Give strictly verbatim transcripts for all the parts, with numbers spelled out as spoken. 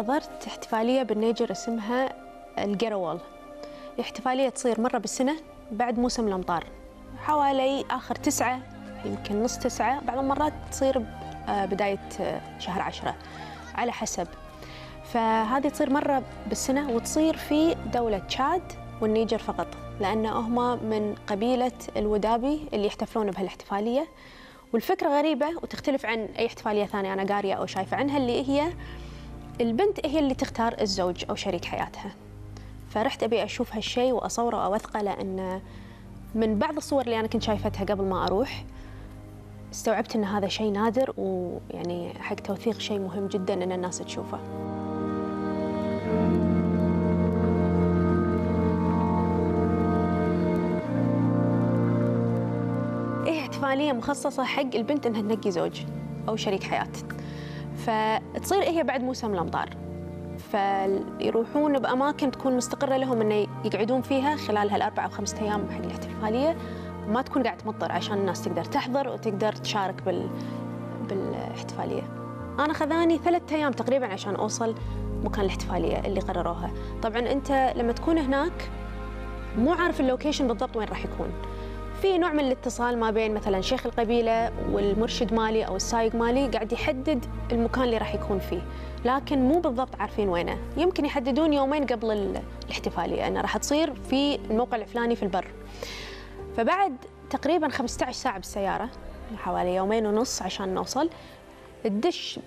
حضرت احتفالية بالنيجر اسمها الجيروال. الاحتفالية تصير مرة بالسنة بعد موسم الأمطار، حوالي آخر تسعة يمكن نص تسعة، بعض المرات تصير بداية شهر عشرة على حسب. فهذه تصير مرة بالسنة وتصير في دولة تشاد والنيجر فقط، لأن هم من قبيلة الودابي اللي يحتفلون بهالاحتفالية. والفكرة غريبة وتختلف عن أي احتفالية ثانية أنا قارية أو شايفة عنها، اللي هي البنت هي اللي تختار الزوج أو شريك حياتها. فرحت أبي أشوف هالشيء وأصوره وأوثقه، لأن من بعض الصور اللي أنا كنت شايفتها قبل ما أروح استوعبت أن هذا شيء نادر، ويعني حق توثيق شيء مهم جدا أن الناس تشوفه. إيه احتفالية مخصصة حق البنت أنها تنقي زوج أو شريك حياة، فتصير هي بعد موسم الأمطار، فيروحون بأماكن تكون مستقرة لهم أن يقعدون فيها خلال هالأربع أو خمسة أيام حق الاحتفالية، ما تكون قاعد تمطر عشان الناس تقدر تحضر وتقدر تشارك بال... بالاحتفالية. أنا خذاني ثلاثة أيام تقريباً عشان أوصل مكان الاحتفالية اللي قرروها. طبعاً أنت لما تكون هناك مو عارف اللوكيشن بالضبط وين راح يكون، في نوع من الاتصال ما بين مثلاً شيخ القبيلة والمرشد مالي أو السايق مالي قاعد يحدد المكان اللي راح يكون فيه، لكن مو بالضبط عارفين وينه. يمكن يحددون يومين قبل الاحتفالية أنها راح تصير في الموقع الفلاني في البر. فبعد تقريباً خمسة عشر ساعة بالسيارة، حوالي يومين ونص عشان نوصل، الدش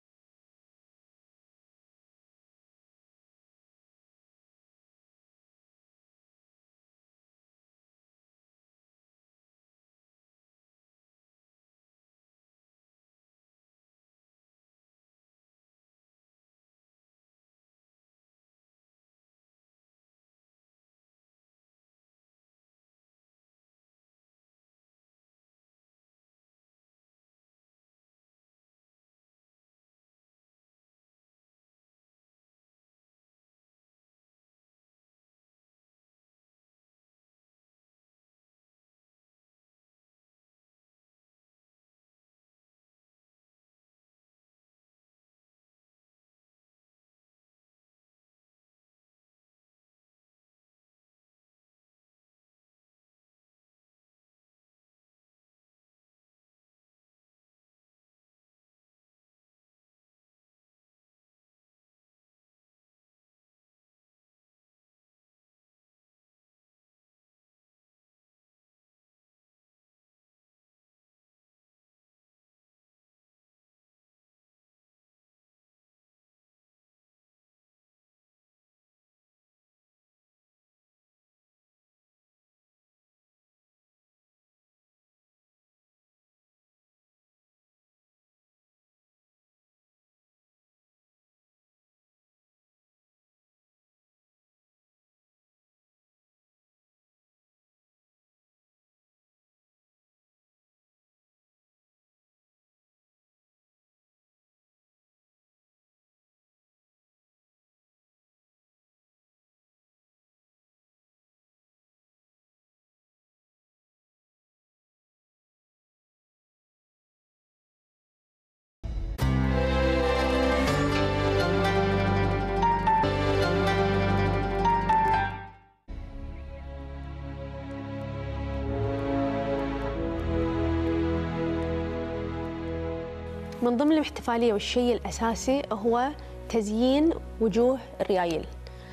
من ضمن الاحتفالية والشيء الأساسي هو تزيين وجوه الريايل،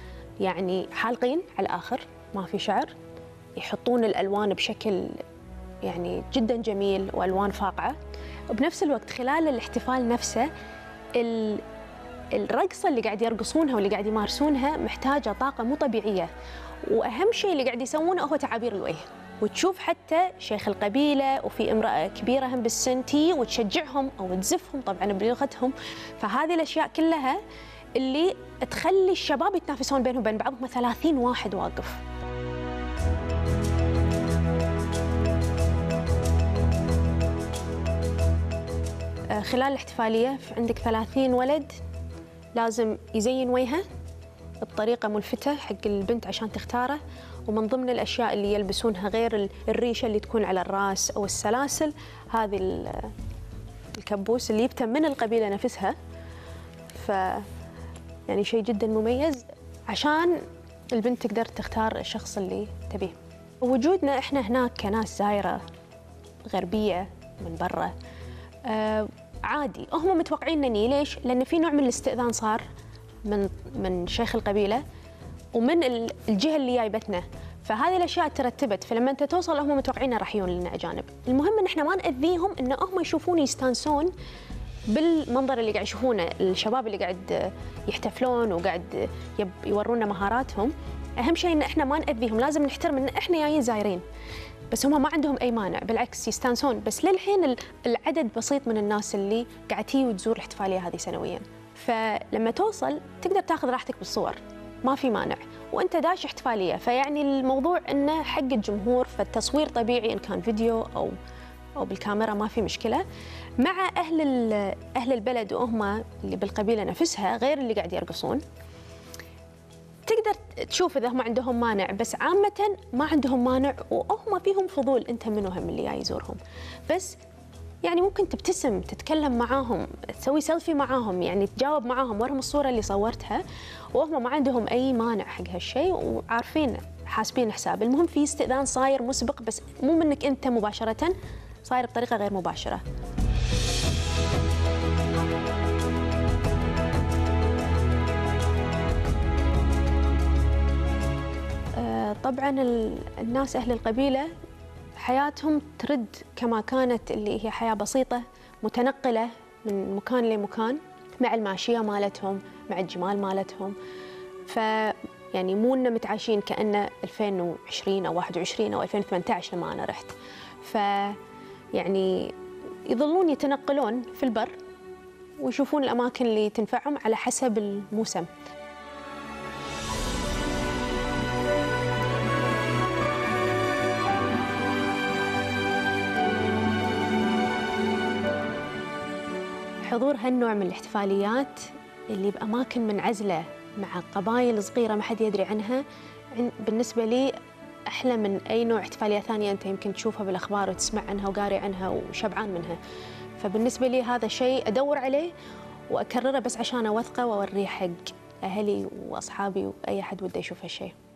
يعني حالقين على الآخر ما في شعر، يحطون الألوان بشكل يعني جدا جميل وألوان فاقعة. وبنفس الوقت خلال الاحتفال نفسه الرقصة اللي قاعد يرقصونها واللي قاعد يمارسونها محتاجة طاقة مو طبيعية، وأهم شيء اللي قاعد يسوونه هو تعابير الوجه. وتشوف حتى شيخ القبيلة وفي امرأة كبيرة هم بالسن تي وتشجعهم أو تزفهم طبعاً بلغتهم. فهذه الأشياء كلها اللي تخلي الشباب يتنافسون بينهم وبين بعضهم، ثلاثين واحد واقف. خلال الاحتفالية عندك ثلاثين ولد لازم يزين وجهه بطريقة ملفتة حق البنت عشان تختاره. ومن ضمن الأشياء اللي يلبسونها غير الريشة اللي تكون على الرأس أو السلاسل، هذه الكبوس اللي يبتم من القبيلة نفسها. ف يعني شيء جدا مميز عشان البنت تقدر تختار الشخص اللي تبيه. وجودنا احنا هناك كناس زايره غربيه من برا آه عادي، هم متوقعينني. ليش؟ لان في نوع من الاستئذان صار من من شيخ القبيله ومن الجهه اللي جايبتنا، فهذه الاشياء ترتبت. فلما انت توصل هم متوقعين راح يجون لنا اجانب. المهم ان احنا ما ناذيهم، ان هم يشوفون يستانسون بالمنظر اللي قاعد يشوفونه، الشباب اللي قاعد يحتفلون وقاعد يورونا مهاراتهم. اهم شيء ان احنا ما ناذيهم، لازم نحترم ان احنا جايين زايرين. بس هم ما عندهم اي مانع، بالعكس يستانسون. بس للحين العدد بسيط من الناس اللي قاعد تيجي وتزور الاحتفاليه هذه سنويا. فلما توصل تقدر تاخذ راحتك بالصور، ما في مانع، وانت داش احتفاليه. فيعني الموضوع انه حق الجمهور، فالتصوير طبيعي ان كان فيديو او او بالكاميرا ما في مشكله. مع اهل اهل البلد وهم اللي بالقبيله نفسها غير اللي قاعد يرقصون، تقدر تشوف اذا هم عندهم مانع. بس عامه ما عندهم مانع، وهم فيهم فضول انت منهم اللي جاي يزورهم. بس يعني ممكن تبتسم، تتكلم معاهم، تسوي سيلفي معاهم، يعني تجاوب معاهم، ورهم الصوره اللي صورتها، وهم ما عندهم اي مانع حق هالشيء، وعارفين حاسبين حساب. المهم في استئذان صاير مسبق، بس مو منك انت مباشره، صاير بطريقه غير مباشره. طبعا الناس أهل القبيلة حياتهم ترد كما كانت، اللي هي حياة بسيطة متنقلة من مكان لمكان، مع الماشية مالتهم، مع الجمال مالتهم. ف يعني مو إنه متعايشين كأنه ألفين وعشرين أو واحد وعشرين أو ألفين وثمانية عشر لما أنا رحت. ف يعني يظلون يتنقلون في البر ويشوفون الأماكن اللي تنفعهم على حسب الموسم. حضور هالنوع من الاحتفاليات اللي بأماكن منعزلة مع قبائل صغيرة ما حد يدري عنها، بالنسبة لي أحلى من أي نوع احتفالية ثانية أنت يمكن تشوفها بالأخبار وتسمع عنها وقاري عنها وشبعان منها. فبالنسبة لي هذا شيء أدور عليه وأكرره بس عشان أوثقه وأوريه حق أهلي وأصحابي وأي أحد وده يشوف هالشيء.